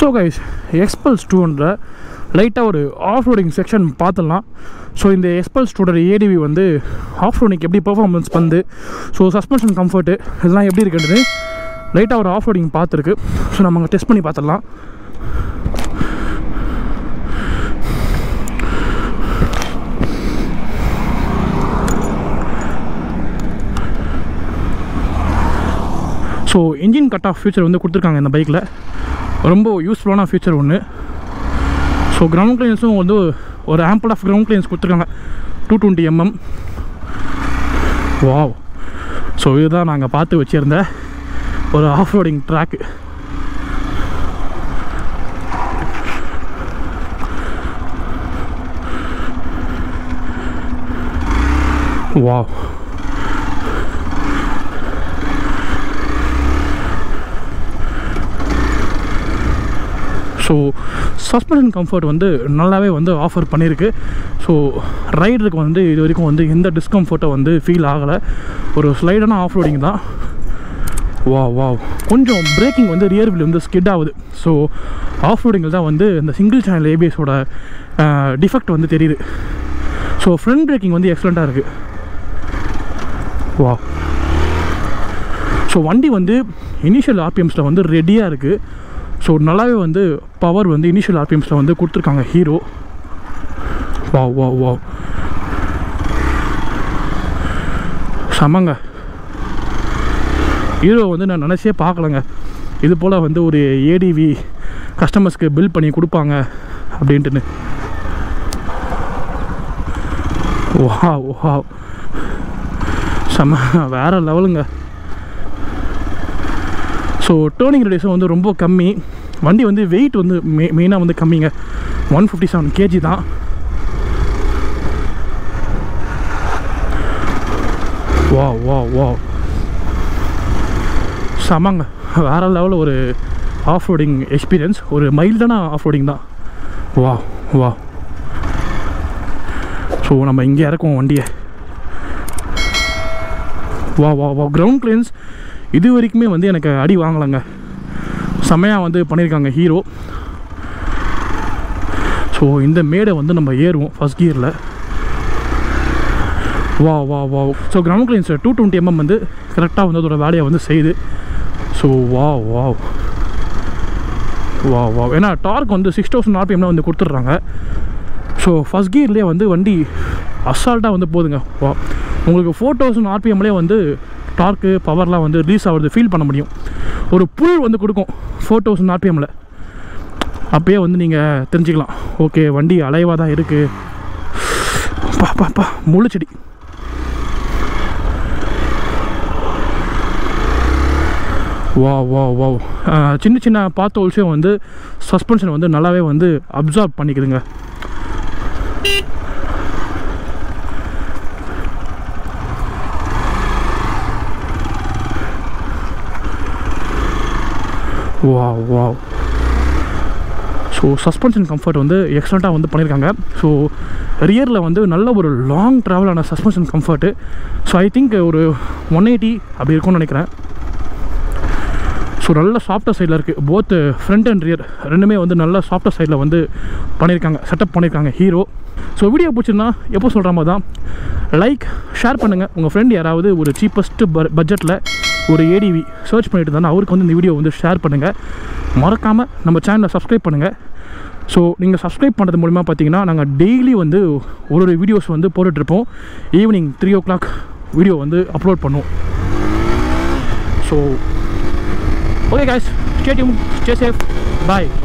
So guys Xpulse 200 லைட்டாக ஒரு off roading section பார்த்துடலாம். ஸோ இந்த Xpulse 200 ஏடிவி வந்து ஆஃப் ரோடிங்க்கு எப்படி பெர்ஃபார்மன்ஸ் பண்ணுது, ஸோ சஸ்பென்ஷன் கம்ஃபர்ட்டு இதெல்லாம் எப்படி இருக்குன்றது லைட்டாக ஒரு ஆஃப் ரோடிங் பார்த்துருக்கு. ஸோ நம்ம அங்கே டெஸ்ட் பண்ணி பார்த்துடலாம். So engine cut off feature வந்து கொடுத்துருக்காங்க இந்த பைக்கில், ரொம்ப யூஸ்ஃபுல்லான ஃபியூச்சர் ஒன்று. ஸோ கிரவுண்ட் கிளியன்ஸும் வந்து ஒரு ஆம்பிள் ஆஃப் கிரவுண்ட் கிளியன்ஸ் கொடுத்துருக்காங்க 220 mm. வாவ். ஸோ இதுதான் நாங்கள் பார்த்து வச்சுருந்த ஒரு off roading track. Wow. So suspension comfort வந்து நல்லாவே வந்து ஆஃபர் பண்ணியிருக்கு. ஸோ ரைடருக்கு வந்து இது வரைக்கும் வந்து எந்த டிஸ்கம்ஃபர்ட்டை வந்து ஃபீல் ஆகலை. ஒரு ஸ்லைடான ஆஃப் ரோடிங் தான். வாவ். கொஞ்சம் பிரேக்கிங் வந்து ரியர் வீல் வந்து ஸ்கிட் ஆகுது. ஸோ ஆஃப் ரோடிங்கில் தான் வந்து இந்த சிங்கிள் சேனல் ஏபிஎஸோட டிஃபெக்ட் வந்து தெரியுது. ஸோ ஃப்ரண்ட் பிரேக்கிங் வந்து எக்ஸலண்ட்டாக இருக்குது. வாவ். ஸோ வண்டி வந்து இனிஷியல் ஆர்பிஎம்ஸில் வந்து ரெடியாக இருக்குது. ஸோ நல்லாவே வந்து பவர் வந்து இனிஷியல் ஆர்பிஎம்ஸில் வந்து கொடுத்துருக்காங்க ஹீரோ. வாவ். செமங்க. ஹீரோ வந்து நான் நினச்சே பார்க்கலங்க இது போல் வந்து ஒரு ஏடிவி கஸ்டமர்ஸ்க்கு பில் பண்ணி கொடுப்பாங்க அப்படின்ட்டுன்னு. வாவ் செம, வேறு லெவலுங்க. ஸோ டேர்னிங் ரேடியஸும் வந்து ரொம்ப கம்மி. வண்டி வந்து வெயிட் வந்து மெயினாக வந்து கம்மிங்க, 157 kg தான். வாவ் செமங்க, வேறு லெவலில் ஒரு ஆஃப் ரோடிங் எக்ஸ்பீரியன்ஸ். ஒரு மைல்டான ஆஃப் ரோடிங் தான். வாவ். ஸோ நம்ம இங்கே இறக்குவோம் வண்டியை. வாவ். கிரவுண்ட் கிளியன்ஸ் இது வரைக்குமே வந்து எனக்கு அடி வாங்கலைங்க, செம்மையாக வந்து பண்ணியிருக்காங்க ஹீரோ. ஸோ இந்த மேடை வந்து நம்ம ஏறுவோம் ஃபஸ்ட் கியரில். Wow. So ground clearance 220 mm வந்து கரெக்டாக வந்து அதோட வேலையை வந்து செய்யுது. So wow. ஏன்னா டார்க் வந்து 6000 RPM வந்து கொடுத்துட்றாங்க. ஸோ ஃபஸ்ட் கியர்லேயே வந்து வண்டி அசால்ட்டாக வந்து போகுதுங்க. உங்களுக்கு 4000 RPMலேயே வந்து டார்க்கு பவர்லாம் வந்து ரிலீஸ் ஆகுறது ஃபீல் பண்ண முடியும். ஒரு புல் வந்து கொடுக்கும் 4000 RPMல. அப்போயே வந்து நீங்கள் தெரிஞ்சுக்கலாம், ஓகே வண்டி அலைவாக தான் இருக்குது. பா முழு செடி. வாவ். சின்ன பாத் ஹோல்ஸையும் வந்து சஸ்பென்ஷன் வந்து நல்லாவே வந்து அப்சார்ப் பண்ணிக்குதுங்க. வாவ். ஸோ சஸ்பென்ஷன் கம்ஃபர்ட் வந்து எக்ஸலண்ட்டாக வந்து பண்ணியிருக்காங்க. ஸோ ரியரில் வந்து நல்ல ஒரு லாங் ட்ராவலான suspension comfort. So I think ஒரு 180 அப்படி இருக்கும்னு நினைக்கிறேன். ஸோ நல்ல சாஃப்டர் சைடில் இருக்குது. போத் ஃப்ரண்ட் அண்ட் ரியர் ரெண்டுமே வந்து நல்ல சாஃப்டர் சைடில் வந்து பண்ணியிருக்காங்க, செட்டப் பண்ணியிருக்காங்க ஹீரோ. ஸோ வீடியோ பிடிச்சிருந்தா எப்போ சொல்கிற மாதிரி தான் லைக் ஷேர் பண்ணுங்கள். உங்கள் ஃப்ரெண்ட் யாராவது ஒரு சீப்பஸ்ட்டு பட்ஜெட்டில் ஒரு ஏடிவி சர்ச் பண்ணிட்டு இருந்தாலும் அவருக்கு வந்து இந்த வீடியோ வந்து ஷேர் பண்ணுங்கள். மறக்காமல் நம்ம சேனலை சப்ஸ்கிரைப் பண்ணுங்கள். ஸோ நீங்கள் சப்ஸ்கிரைப் பண்ணுறது மூலிமா பார்த்தீங்கன்னா நாங்கள் டெய்லி வந்து ஒரு வீடியோஸ் வந்து போட்டுட்ருப்போம். ஈவினிங் 3 o'clock வீடியோ வந்து அப்லோட் பண்ணுவோம். So okay guys, stay tuned, stay safe, bye.